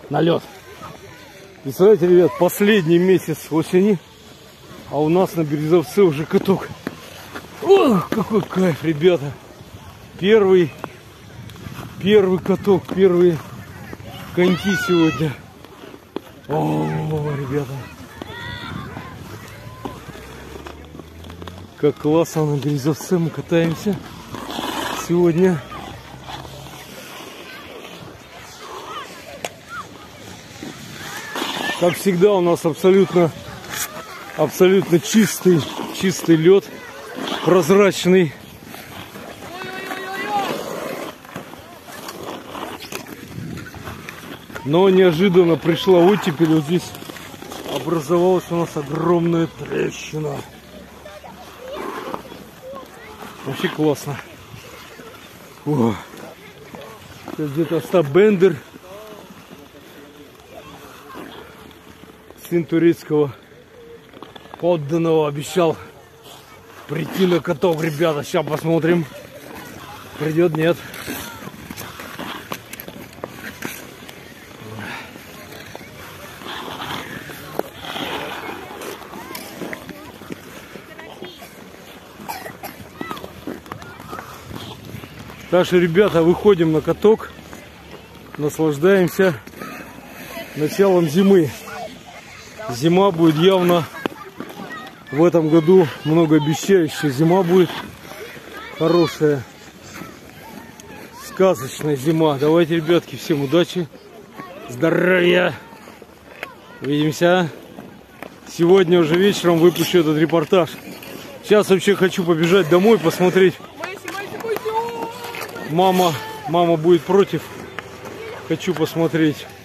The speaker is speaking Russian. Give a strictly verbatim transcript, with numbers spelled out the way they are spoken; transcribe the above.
на лед. Представляете, ребят, последний месяц осени, а у нас на Березовце уже каток. Ох, какой кайф, ребята! Первый, первый каток, первые коньки сегодня. О, ребята! Как классно на Березовце мы катаемся сегодня. Как всегда, у нас абсолютно, абсолютно чистый, чистый лед, прозрачный. Но неожиданно пришла оттепель, вот здесь образовалась у нас огромная трещина. Вообще классно. О, где-то Остап Бендер, сын турецкого подданного, обещал прийти на каток, ребята. Сейчас посмотрим, придет, нет. Так что, ребята, выходим на каток, наслаждаемся началом зимы. Зима будет явно в этом году многообещающая. Зима будет хорошая, сказочная зима. Давайте, ребятки, всем удачи, здоровья. Увидимся. Сегодня уже вечером выпущу этот репортаж. Сейчас вообще хочу побежать домой, посмотреть. Мама, мама будет против. Хочу посмотреть